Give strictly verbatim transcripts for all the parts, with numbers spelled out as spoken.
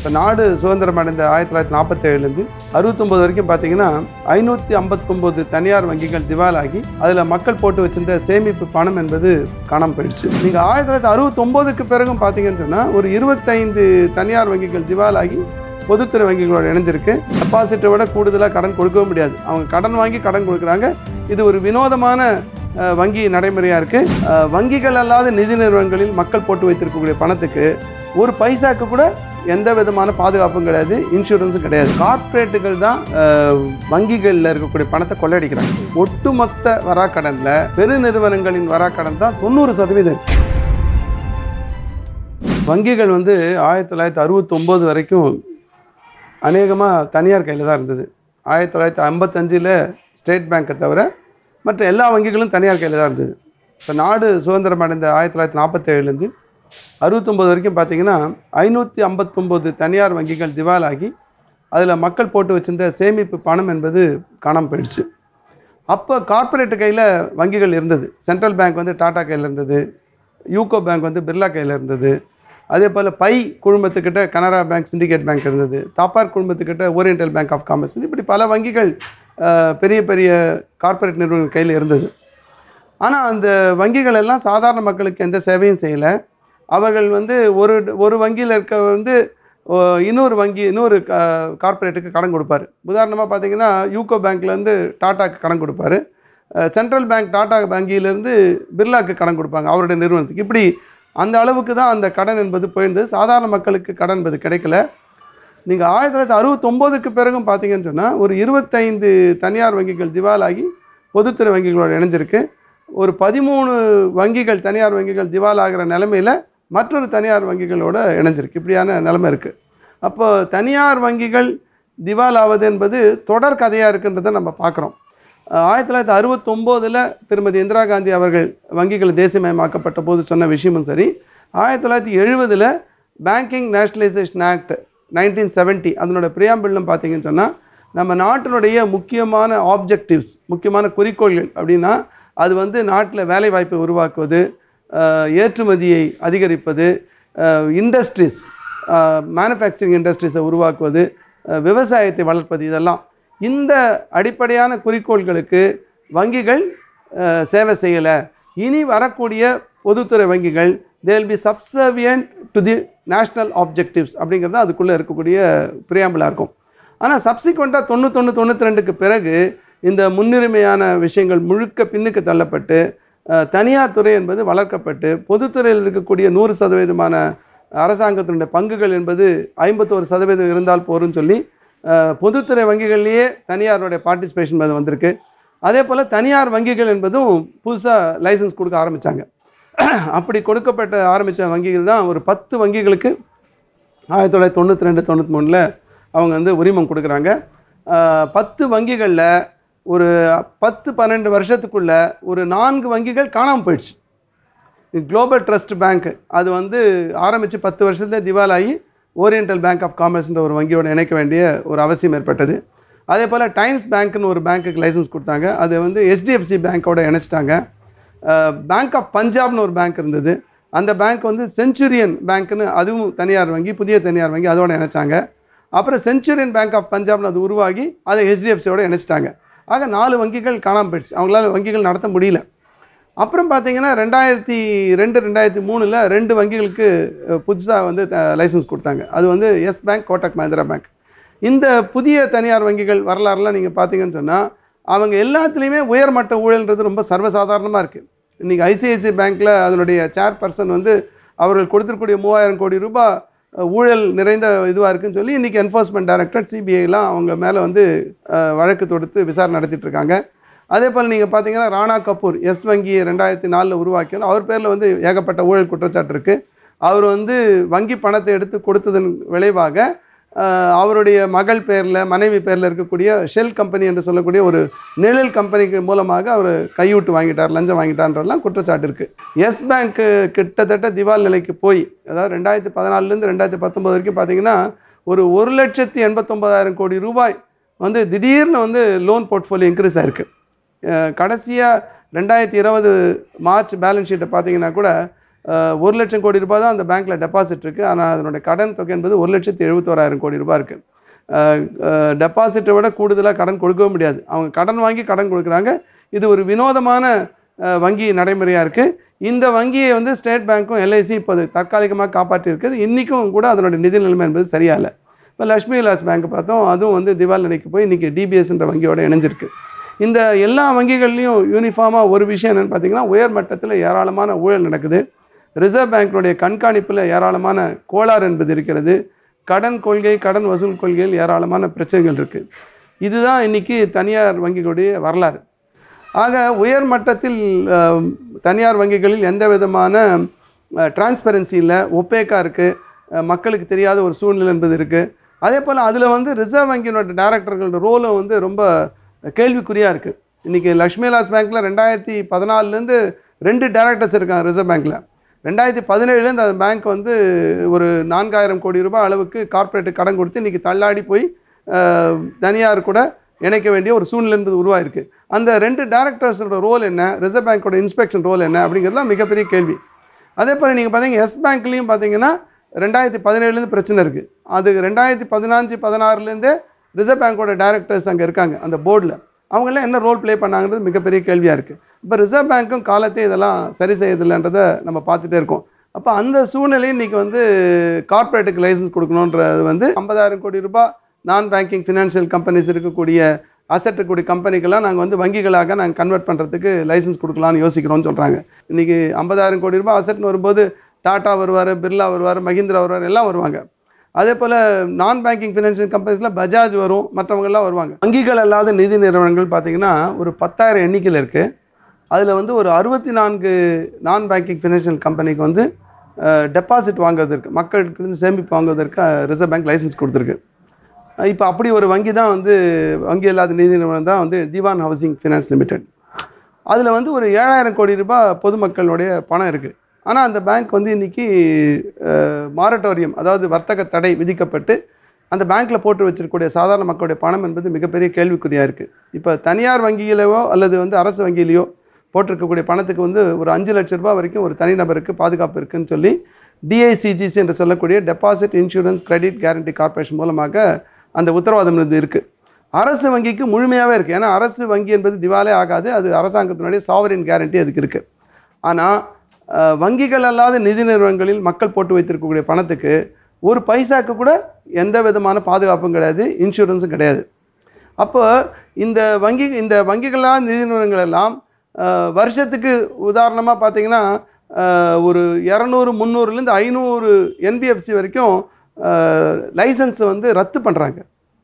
இப்போ நாடு சுதந்திரம் அடைந்த ஆயிரத்தி தொள்ளாயிரத்தி நாற்பத்தேழுலேருந்து அறுபத்தொம்போது வரைக்கும் பார்த்தீங்கன்னா ஐநூற்றி ஐம்பத்தொம்போது தனியார் வங்கிகள் திவாலாகி அதில் மக்கள் போட்டு வச்சிருந்த சேமிப்பு பணம் என்பது காணாமல் போயிடுச்சு. நீங்கள் ஆயிரத்தி தொள்ளாயிரத்தி அறுபத்தொம்போதுக்கு பிறகும் பார்த்தீங்கன்னு சொன்னால் ஒரு இருபத்தைந்து தனியார் வங்கிகள் திவாலாகி பொதுத்துறை வங்கிகளோட இணைஞ்சிருக்கு. டெபாசிட்டை விட கூடுதலாக கடன் கொடுக்கவே முடியாது. அவங்க கடன் வாங்கி கடன் கொடுக்குறாங்க. இது ஒரு வினோதமான வங்கி நடைமுறையாக இருக்குது. வங்கிகள் அல்லாத நிதி நிறுவனங்களில் மக்கள் போட்டு வைத்திருக்கக்கூடிய பணத்துக்கு ஒரு பைசாக்கு கூட எந்த விதமான பாதுகாப்பும் கிடையாது, இன்சூரன்ஸும் கிடையாது. கார்ப்பரேட்டுகள் தான் வங்கிகளில் இருக்கக்கூடிய பணத்தை கொள்ளையடிக்கிறாங்க. ஒட்டுமொத்த வராக்கடனில் பெருநிறுவனங்களின் வராக்கடன் தான் தொண்ணூறு சதவீதம். வங்கிகள் வந்து ஆயிரத்தி தொள்ளாயிரத்தி அறுபத்தொம்போது வரைக்கும் அநேகமாக தனியார் கையில் தான் இருந்தது. ஆயிரத்தி தொள்ளாயிரத்தி ஐம்பத்தஞ்சில் ஸ்டேட் பேங்கை தவிர மற்ற எல்லா வங்கிகளும் தனியார் கையில் தான் இருந்தது. இப்போ நாடு சுதந்திரம் அடைந்த ஆயிரத்தி தொள்ளாயிரத்தி நாற்பத்தேழுலேருந்து அறுபத்தொம்போது வரைக்கும் பார்த்தீங்கன்னா ஐநூற்றி ஐம்பத்தொம்போது தனியார் வங்கிகள் திவாலாகி அதில் மக்கள் போட்டு வச்சிருந்த சேமிப்பு பணம் என்பது காணாமல் போயிடுச்சு. அப்போ கார்ப்பரேட்டு கையில் வங்கிகள் இருந்தது. சென்ட்ரல் பேங்க் வந்து டாடா கையில் இருந்தது, யூகோ பேங்க் வந்து பிர்லா கையில் இருந்தது. அதே போல் பை குழுமத்துக்கிட்ட கனரா பேங்க், சிண்டிகேட் பேங்க் இருந்தது. தாப்பார் குழுமத்துக்கிட்ட ஓரியண்டல் பேங்க் ஆஃப் காமர்ஸ், இப்படி பல வங்கிகள் பெரிய பெரிய கார்ப்பரேட் நிறுவனங்கள் கையில் இருந்தது. ஆனால் அந்த வங்கிகள் எல்லாம் சாதாரண மக்களுக்கு எந்த சேவையும் செய்யலை. அவர்கள் வந்து ஒரு ஒரு வங்கியில் இருக்க வந்து இன்னொரு வங்கி இன்னொரு கார்ப்பரேட்டுக்கு கடன் கொடுப்பார். உதாரணமாக பார்த்தீங்கன்னா யூகோ பேங்க்லேருந்து டாட்டாக்கு கடன் கொடுப்பார். சென்ட்ரல் பேங்க் டாடா வங்கியிலேருந்து பிர்லாக்கு கடன் கொடுப்பாங்க அவருடைய நிறுவனத்துக்கு. இப்படி அந்த அளவுக்கு தான் அந்த கடன் என்பது போயிருந்தது. சாதாரண மக்களுக்கு கடன் என்பது கிடைக்கல. நீங்கள் ஆயிரத்தி தொள்ளாயிரத்தி அறுபத்தொம்போதுக்கு பிறகும் பார்த்தீங்கன்னு சொன்னால் ஒரு இருபத்தைந்து தனியார் வங்கிகள் திவாலாகி பொதுத்துறை வங்கிகளோடு இணைஞ்சிருக்கு. ஒரு பதிமூணு வங்கிகள் தனியார் வங்கிகள் திவாலாகிற நிலைமையில் மற்றொரு தனியார் வங்கிகளோடு இணைஞ்சிருக்கு. இப்படியான நிலைமை இருக்குது. அப்போ தனியார் வங்கிகள் திவாலாவது என்பது தொடர் கதையாக இருக்குன்றதை நம்ம பார்க்குறோம். ஆயிரத்தி தொள்ளாயிரத்தி அறுபத்தொம்போதில் திருமதி இந்திரா காந்தி அவர்கள் வங்கிகள் தேசியமயமாக்கப்பட்ட போது சொன்ன விஷயமும் சரி, ஆயிரத்தி தொள்ளாயிரத்தி எழுபதில் banking nationalisation act nineteen seventy அதனோட பிரியாம்பிள்னு பார்த்தீங்கன்னு சொன்னால் நம்ம நாட்டினுடைய முக்கியமான ஆப்ஜெக்டிவ்ஸ், முக்கியமான குறிக்கோள்கள் அப்படின்னா அது வந்து நாட்டில் வேலை வாய்ப்பை உருவாக்குவது, ஏற்றுமதியை அதிகரிப்பது, இண்டஸ்ட்ரீஸ் மேனுஃபேக்சரிங் இண்டஸ்ட்ரீஸை உருவாக்குவது, விவசாயத்தை வளர்ப்பது, இதெல்லாம் இந்த அடிப்படையான குறிக்கோள்களுக்கு வங்கிகள் சேவை செய்யலை. இனி வரக்கூடிய பொதுத்துறை வங்கிகள் they will be subservient to the national objectives அப்படிங்கிறது அதுக்குள்ளே இருக்கக்கூடிய பிரியாம்பிளாக இருக்கும். ஆனால் சப்சிக்வெண்ட்டாக தொண்ணூத்தொன்று தொண்ணூற்றி ரெண்டுக்கு பிறகு இந்த முன்னுரிமையான விஷயங்கள் முழுக்க பின்னுக்கு தள்ளப்பட்டு தனியார் துறை என்பது வளர்க்கப்பட்டு பொதுத்துறையில் இருக்கக்கூடிய நூறு சதவீதமான அரசாங்கத்தினுடைய பங்குகள் என்பது ஐம்பத்தோரு சதவீதம் இருந்தால் போருன்னு சொல்லி பொதுத்துறை வங்கிகள்லேயே தனியாருடைய பார்ட்டிசிபேஷன் என்பது வந்திருக்கு. அதே போல் தனியார் வங்கிகள் என்பதும் புதுசாக லைசன்ஸ் கொடுக்க ஆரம்பித்தாங்க. அப்படி கொடுக்கப்பட்ட ஆரம்பித்த வங்கிகள் தான் ஒரு பத்து வங்கிகளுக்கு ஆயிரத்தி தொள்ளாயிரத்தி தொண்ணூற்றி ரெண்டு தொண்ணூற்றி மூணில் அவங்க வந்து உரிமம் கொடுக்குறாங்க. பத்து வங்கிகளில் ஒரு பத்து பன்னெண்டு வருஷத்துக்குள்ளே ஒரு நான்கு வங்கிகள் காணாமல் போயிடுச்சு. குளோபல் ட்ரஸ்ட் பேங்க் அது வந்து ஆரம்பித்து பத்து வருஷத்தில் திவாலாகி ஓரியண்டல் பேங்க் ஆஃப் காமர்ஸ்ன்ற ஒரு வங்கியோடு இணைக்க வேண்டிய ஒரு அவசியம் ஏற்பட்டது. அதே போல் டைம்ஸ் பேங்க்னு ஒரு பேங்க்குக்கு லைசன்ஸ் கொடுத்தாங்க. அது வந்து ஹெச்டிஎஃப்சி பேங்க்கோட இணைச்சிட்டாங்க. பேங்க் ஆஃப் பஞ்சாப்னு ஒரு பேங்க் இருந்தது. அந்த பேங்க் வந்து செஞ்சுரியன் பேங்க்னு அதுவும் தனியார் வங்கி, புதிய தனியார் வங்கி, அதோடு இணைச்சாங்க. அப்புறம் செஞ்சுரியன் பேங்க் ஆஃப் பஞ்சாப்னு அது உருவாகி அதை ஹெச்டிஎஃப்சியோடு இணைச்சிட்டாங்க. ஆக நாலு வங்கிகள் காணாமல் போயிடுச்சு. அவங்களால வங்கிகள் நடத்த முடியல. அப்புறம் பார்த்திங்கன்னா ரெண்டாயிரத்தி ரெண்டு ரெண்டாயிரத்தி மூணில் ரெண்டு வங்கிகளுக்கு புதுசாக வந்து லைசன்ஸ் கொடுத்தாங்க. அது வந்து Yes Bank, Kotak Mahindra bank. இந்த புதிய தனியார் வங்கிகள் வரலாறுலாம் நீங்கள் பார்த்தீங்கன்னு சொன்னால் அவங்க எல்லாத்துலேயுமே உயர்மட்ட ஊழல்ன்றது ரொம்ப சர்வசாதாரணமாக இருக்குது. இன்றைக்கி ஐசிஐசிஐ பேங்க்கில் அதனுடைய சேர்பர்சன் வந்து அவர்கள் கொடுத்துருக்கூடிய மூவாயிரம் கோடி ரூபாய் ஊழல் நிறைந்த இதுவாக இருக்குன்னு சொல்லி இன்றைக்கி என்ஃபோர்ஸ்மெண்ட் டைரக்டர் சிபிஐலாம் அவங்க மேலே வந்து வழக்கு தொடுத்து விசாரணை நடத்திட்டுருக்காங்க. அதே போல் நீங்கள் பார்த்தீங்கன்னா ராணா கபூர் எஸ் வங்கியை ரெண்டாயிரத்தி நாலில் உருவாக்கினாலும் அவர் பேரில் வந்து ஏகப்பட்ட ஊழல் குற்றச்சாட்டு இருக்குது. அவர் வந்து வங்கி பணத்தை எடுத்து கொடுத்ததன் விளைவாக அவருடைய மகள் பேரில், மனைவி பேரில் இருக்கக்கூடிய ஷெல் கம்பெனி என்று சொல்லக்கூடிய ஒரு நிழல் கம்பெனிக்கு மூலமாக அவர் கையூட்டு வாங்கிட்டார், லஞ்சம் வாங்கிட்டார்ன்றலாம் குற்றச்சாட்டு இருக்குது. எஸ் பேங்க்கு கிட்டத்தட்ட திவால் நிலைக்கு போய், அதாவது ரெண்டாயிரத்தி பதினாலுலேருந்து ரெண்டாயிரத்தி பத்தொம்போது வரைக்கும் பார்த்திங்கன்னா ஒரு ஒரு லட்சத்தி எண்பத்தொம்பதாயிரம் கோடி ரூபாய் வந்து திடீர்னு வந்து லோன் போர்ட்ஃபோலியோ இன்க்ரீஸ் ஆகிருக்கு. கடைசியாக ரெண்டாயிரத்தி இருபது மார்ச் பேலன்ஸ் ஷீட்டை பார்த்தீங்கன்னா கூட ஒரு லட்சம் கோடி ரூபாய் தான் அந்த பேங்க்கில் டெபாசிட் இருக்குது. ஆனால் அதனுடைய கடன் தொகை என்பது ஒரு லட்சத்தி எழுபத்தோராயிரம் கோடி ரூபாய் இருக்குது. டெபாசிட்டை விட கூடுதலாக கடன் கொடுக்கவும் முடியாது. அவங்க கடன் வாங்கி கடன் கொடுக்குறாங்க. இது ஒரு வினோதமான வங்கி நடைமுறையாக இருக்குது. இந்த வங்கியை வந்து ஸ்டேட் பேங்க்கும் எல்ஐசி இப்போ தற்காலிகமாக காப்பாற்றியிருக்குது. இன்றைக்கும் கூட அதனுடைய நிதி நிலைமை என்பது சரியாக இல்லை. இப்போ லக்ஷ்மி விலாஸ் பேங்க் பார்த்தோம், அதுவும் வந்து திவால் நிலைக்கு போய் இன்றைக்கி டிபிஎஸ்ன்ற வங்கியோடு இணைஞ்சிருக்கு. இந்த எல்லா வங்கிகள்லையும் யூனிஃபார்மாக ஒரு விஷயம் என்னென்னு பார்த்தீங்கன்னா, உயர் மட்டத்தில் ஏராளமான ஊழல் நடக்குது. ரிசர்வ் பேங்க்கினுடைய கண்காணிப்பில் ஏராளமான கோளாறு என்பது இருக்கிறது. கடன் கொள்கை, கடன் வசூல் கொள்கையில் ஏராளமான பிரச்சனைகள் இருக்குது. இதுதான் இன்றைக்கி தனியார் வங்கிகளுடைய வரலாறு. ஆக உயர் மட்டத்தில் தனியார் வங்கிகளில் எந்த விதமான டிரான்ஸ்பரன்சி இல்லை, ஒப்பேக்காக இருக்குது, மக்களுக்கு தெரியாத ஒரு சூழ்நிலை என்பது இருக்குது. அதே போல் அதில் வந்து ரிசர்வ் வங்கியினுடைய டைரக்டர்களோட ரோலும் வந்து ரொம்ப கேள்விக்குறியாக இருக்குது. இன்றைக்கி லக்ஷ்மி விலாஸ் பேங்க்கில் ரெண்டாயிரத்தி பதினாலுலேருந்து ரெண்டு டைரக்டர்ஸ் இருக்காங்க ரிசர்வ் பேங்க்கில். ரெண்டாயிரத்தி பதினேழுலேருந்து அந்த பேங்க் வந்து ஒரு நான்காயிரம் கோடி ரூபாய் அளவுக்கு கார்ப்பரேட்டுக்கு கடன் கொடுத்து இன்றைக்கி தள்ளாடி போய் தனியார் கூட இணைக்க வேண்டிய ஒரு சூழ்நிலை என்பது உருவாயிருக்கு. அந்த ரெண்டு டைரக்டர்ஸோட ரோல் என்ன, ரிசர்வ் பேங்க்கோட இன்ஸ்பெக்ஷன் ரோல் என்ன அப்படிங்கிறதுலாம் மிகப்பெரிய கேள்வி. அதே போல் நீங்கள் பார்த்தீங்கன்னா எஸ் பேங்க்லேயும் பார்த்தீங்கன்னா ரெண்டாயிரத்தி பதினேழுலேருந்து பிரச்சனை இருக்குது. அது ரெண்டாயிரத்தி பதினஞ்சு பதினாறுலேருந்தே ரிசர்வ் பேங்க்கோட டைரக்டர்ஸ் அங்கே இருக்காங்க அந்த போர்டில். அவங்களாம் என்ன ரோல் ப்ளே பண்ணாங்கிறது மிகப்பெரிய கேள்வியாக இருக்குது. இப்போ ரிசர்வ் பேங்க்கும் காலத்தை இதெல்லாம் சரி செய்யதில்லைன்றதை நம்ம பார்த்துட்டே இருக்கோம். அப்போ அந்த சூழ்நிலையும் இன்றைக்கி வந்து கார்ப்பரேட்டுக்கு லைசன்ஸ் கொடுக்கணுன்றது வந்து ஐம்பதாயிரம் கோடி ரூபாய் நான் பேங்கிங் ஃபினான்ஷியல் கம்பெனிஸ் இருக்கக்கூடிய அசட் இருக்கக்கூடிய கம்பெனிக்கெல்லாம் நாங்கள் வந்து வங்கிகளாக நாங்கள் கன்வெர்ட் பண்ணுறதுக்கு லைசன்ஸ் கொடுக்கலான்னு யோசிக்கிறோம்னு சொல்கிறாங்க. இன்றைக்கி ஐம்பதாயிரம் கோடி ரூபாய் அசட்னு வரும்போது டாட்டா வருவார், பிர்லா வருவார், மஹிந்திரா வருவார், எல்லாம் வருவாங்க. அதே போல் நான் பேங்கிங் ஃபினான்ஷியல் கம்பெனிஸில் பஜாஜ் வரும், மற்றவங்கள்லாம் வருவாங்க. வங்கிகள் அல்லாத நிதி நிறுவனங்கள் பார்த்திங்கன்னா ஒரு பத்தாயிரம் எண்ணிக்கையில் இருக்குது. அதில் வந்து ஒரு அறுபத்தி நான்கு நான் பேங்கிங் ஃபினான்ஷியல் கம்பெனிக்கு வந்து டெபாசிட் வாங்குவதற்கு, மக்களுக்கு வந்து சேமிப்பு வாங்குவதற்கு ரிசர்வ் பேங்க் லைசன்ஸ் கொடுத்துருக்கு. இப்போ அப்படி ஒரு வங்கி தான் வந்து வங்கி இல்லாத நிதி நிறுவனம் தான் வந்து திவான் ஹவுசிங் ஃபினான்ஸ் லிமிடெட். அதில் வந்து ஒரு ஏழாயிரம் கோடி ரூபாய் பொதுமக்களுடைய பணம் இருக்குது. ஆனால் அந்த பேங்க் வந்து இன்றைக்கி மாரட்டோரியம், அதாவது வர்த்தக தடை விதிக்கப்பட்டு அந்த பேங்க்கில் போட்டு வச்சிருக்கக்கூடிய சாதாரண மக்களுடைய பணம் என்பது மிகப்பெரிய கேள்விக்குறியாக இருக்குது. இப்போ தனியார் வங்கியிலையோ அல்லது வந்து அரசு வங்கியிலையோ போட்டிருக்கக்கூடிய பணத்துக்கு வந்து ஒரு அஞ்சு லட்ச ரூபாய் வரைக்கும் ஒரு தனிநபருக்கு பாதுகாப்பு இருக்குதுன்னு சொல்லி டிஐசிஜிசி என்று சொல்லக்கூடிய deposit insurance credit guarantee corporation மூலமாக அந்த உத்தரவாதம் இது இருக்குது. அரசு வங்கிக்கு முழுமையாகவே இருக்குது. ஏன்னா அரசு வங்கி என்பது திவாலே ஆகாது, அது அரசாங்கத்தினுடைய சாவரின் கேரண்டி அதுக்கு இருக்குது. ஆனால் வங்கிகள் அல்லாத நிதி நிறுவனங்களில் மக்கள் போட்டு வைத்திருக்கக்கூடிய பணத்துக்கு ஒரு பைசாக்கு கூட எந்த விதமான பாதுகாப்பும் கிடையாது, இன்சூரன்ஸும் கிடையாது. அப்போ இந்த வங்கி இந்த வங்கிகளாக நிதி நிறுவனங்கள் எல்லாம் வருஷத்துக்கு உதாரணமாக பார்த்திங்கன்னா ஒரு இரநூறு முந்நூறுலேருந்து ஐநூறு என்பிஎஃப்சி வரைக்கும் லைசன்ஸை வந்து ரத்து பண்ணுறாங்க.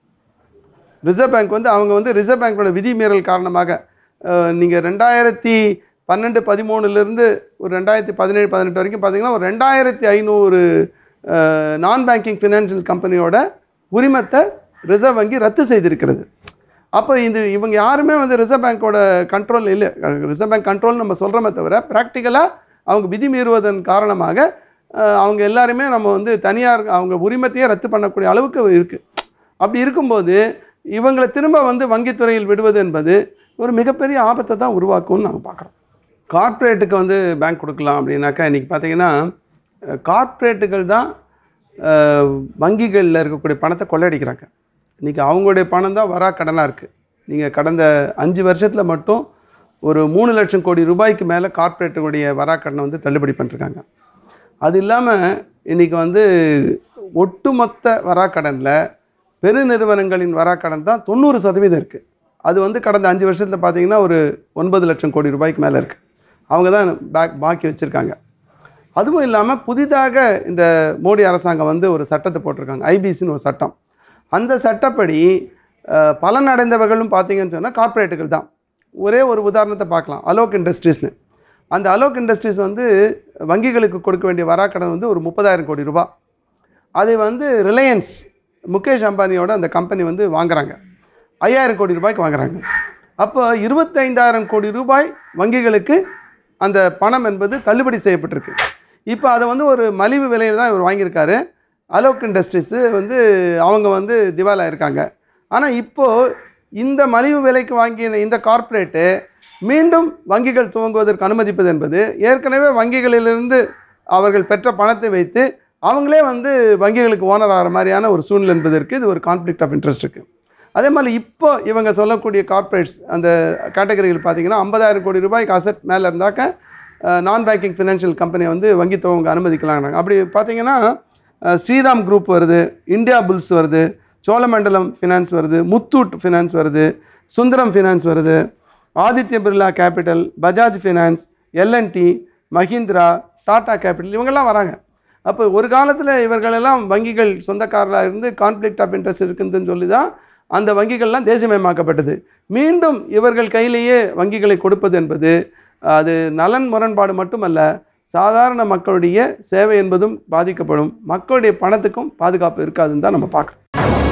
ரிசர்வ் பேங்க் வந்து அவங்க வந்து ரிசர்வ் பேங்கோட விதிமீறல் காரணமாக நீங்கள் ரெண்டாயிரத்தி பன்னெண்டு பதிமூணுலேருந்து ஒரு ரெண்டாயிரத்தி பதினேழு பதினெட்டு வரைக்கும் பார்த்திங்கன்னா ஒரு ரெண்டாயிரத்தி ஐநூறு நான் பேங்கிங் ஃபினான்ஷியல் கம்பெனியோட உரிமத்தை ரிசர்வ் வங்கி ரத்து செய்திருக்கிறது. அப்போ இது இவங்க யாருமே வந்து ரிசர்வ் பேங்கோட கண்ட்ரோல் இல்லை. ரிசர்வ் பேங்க் கண்ட்ரோல் நம்ம சொல்கிறோமே தவிர ப்ராக்டிக்கலாக அவங்க விதி மீறுவதன் காரணமாக அவங்க எல்லாருமே நம்ம வந்து தனியார் அவங்க உரிமத்தையே ரத்து பண்ணக்கூடிய அளவுக்கு இருக்குது. அப்படி இருக்கும்போது இவங்களை திரும்ப வந்து வங்கித்துறையில் விடுவது என்பது ஒரு மிகப்பெரிய ஆபத்தை தான் உருவாக்கும்னு நாங்கள் பார்க்குறோம். கார்ப்பரேட்டுக்கு வந்து பேங்க் கொடுக்கலாம் அப்படின்னாக்கா இன்றைக்கி பார்த்திங்கன்னா கார்ப்பரேட்டுகள் தான் வங்கிகளில் இருக்கக்கூடிய பணத்தை கொள்ளையடிக்கிறாங்க. இன்றைக்கி அவங்களுடைய பணம் தான் வரா கடனாக இருக்குது. நீங்கள் கடந்த அஞ்சு வருஷத்தில் மட்டும் ஒரு மூணு லட்சம் கோடி ரூபாய்க்கு மேலே கார்ப்பரேட்டுடைய வரா கடனை வந்து தள்ளுபடி பண்ணிருக்காங்க. அது இல்லாமல் இன்றைக்கி வந்து ஒட்டுமொத்த வராக்கடனில் பெருநிறுவனங்களின் வராக்கடன் தான் தொண்ணூறு சதவீதம் இருக்குது. அது வந்து கடந்த அஞ்சு வருஷத்தில் பார்த்திங்கன்னா ஒரு ஒன்பது லட்சம் கோடி ரூபாய்க்கு மேலே இருக்குது. அவங்க தான் பேக் பாக்கி வச்சுருக்காங்க. அதுவும் இல்லாமல் புதிதாக இந்த மோடி அரசாங்கம் வந்து ஒரு சட்டத்தை போட்டிருக்காங்க, ஐபிசின்னு ஒரு சட்டம். அந்த சட்டப்படி பலனடைந்தவர்களும் பார்த்திங்கன்னு சொன்னால் கார்ப்பரேட்டுகள் தான். ஒரே ஒரு உதாரணத்தை பார்க்கலாம், அலோக் இண்டஸ்ட்ரீஸ்னு. அந்த அலோக் இண்டஸ்ட்ரீஸ் வந்து வங்கிகளுக்கு கொடுக்க வேண்டிய வராக்கடன் வந்து ஒரு முப்பதாயிரம் கோடி ரூபா. அதை வந்து ரிலையன்ஸ் முகேஷ் அம்பானியோட அந்த கம்பெனி வந்து வாங்குறாங்க, ஐயாயிரம் கோடி ரூபாய்க்கு வாங்குறாங்க. அப்போ இருபத்தைந்தாயிரம் கோடி ரூபாய் வங்கிகளுக்கு அந்த பணம் என்பது தள்ளுபடி செய்யப்பட்டிருக்கு. இப்போ அதை வந்து ஒரு மலிவு விலையில் தான் இவர் வாங்கியிருக்காரு. அலோக் இண்டஸ்ட்ரீஸு வந்து அவங்க வந்து திவாலா இருக்காங்க. ஆனால் இப்போது இந்த மலிவு விலைக்கு வாங்கின இந்த கார்ப்பரேட்டு மீண்டும் வங்கிகள் துவங்குவதற்கு அனுமதிப்பது என்பது ஏற்கனவே வங்கிகளிலிருந்து அவர்கள் பெற்ற பணத்தை வைத்து அவங்களே வந்து வங்கிகளுக்கு ஓனர் ஆகிற மாதிரியான ஒரு சூழ்நிலை என்பது இருக்குது. இது ஒரு கான்ஃப்ளிக்ட் ஆஃப் இன்ட்ரெஸ்ட் இருக்குது. அதே மாதிரி இப்போ இவங்க சொல்லக்கூடிய கார்ப்பரேட்ஸ் அந்த கேட்டகரிகள் பார்த்திங்கன்னா ஐம்பதாயிரம் கோடி ரூபாய்க்கு அசெட் மேலே இருந்தாக்க நான் பேங்கிங் ஃபினான்ஷியல் கம்பெனியை வந்து வங்கி துவங்க அனுமதிக்கலாங்கிறாங்க. அப்படி பார்த்திங்கன்னா ஸ்ரீராம் குரூப் வருது, இந்தியா புல்ஸ் வருது, சோழமண்டலம் ஃபினான்ஸ் வருது, முத்தூட் ஃபினான்ஸ் வருது, சுந்தரம் ஃபினான்ஸ் வருது, Aditya Birla capital, Bajaj finance, L and T, Mahindra, Tata capital இவங்கெல்லாம் வராங்க. அப்போ ஒரு காலத்தில் இவர்களெல்லாம் வங்கிகள் சொந்தக்காரராக இருந்து கான்ஃப்ளிக்ட் ஆஃப் இன்ட்ரெஸ்ட் இருக்குதுன்னு சொல்லி தான் அந்த வங்கிகள்லாம் தேசியமயமாக்கப்பட்டது. மீண்டும் இவர்கள் கையிலேயே வங்கிகளை கொடுப்பது என்பது அது நலன் முரண்பாடு மட்டுமல்ல, சாதாரண மக்களுடைய சேவை என்பதும் பாதிக்கப்படும், மக்களுடைய பணத்துக்கும் பாதுகாப்பு இருக்காதுன்னு தான் நம்ம பார்க்குறோம்.